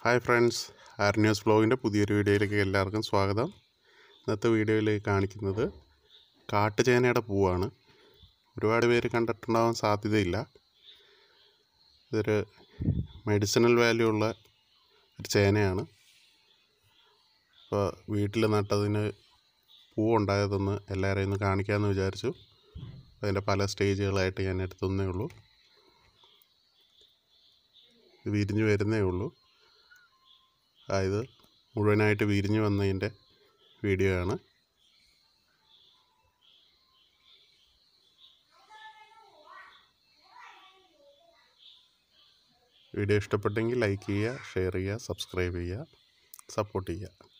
Hi friends, R news വ്ലോഗിൻ്റെ പുതിയൊരു വീഡിയോയിലേക്ക് എല്ലാവർക്കും സ്വാഗതം. ഇന്നത്തെ വീഡിയോയിലേക്ക് കാണിക്കുന്നത് കാട്ടുചേനയുടെ പൂവാണ്. ഒരുപാട് പേര് കണ്ടിട്ടുണ്ടാവാൻ സാധ്യതയില്ല. ഇതൊരു മെഡിസിനൽ വാല്യൂ ഉള്ള ഒരു ചേനയാണ്. അപ്പോൾ വീട്ടിൽ നട്ടതിന് പൂവുണ്ടായതൊന്ന് എല്ലാവരെയും ഒന്ന് കാണിക്കാമെന്ന് വിചാരിച്ചു. അതിൻ്റെ പല സ്റ്റേജുകളായിട്ട് ഞാൻ എടുത്തതേ ഉള്ളൂ. ഇത് വിരിഞ്ഞ് വരുന്നേ ഉള്ളൂ. ഇത് മുഴുവനായിട്ട് വിരിഞ്ഞു വന്നതിൻ്റെ വീഡിയോ ആണ്. വീഡിയോ ഇഷ്ടപ്പെട്ടെങ്കിൽ ലൈക്ക് ചെയ്യുക, ഷെയർ ചെയ്യുക, സബ്സ്ക്രൈബ് ചെയ്യുക, സപ്പോർട്ട് ചെയ്യുക.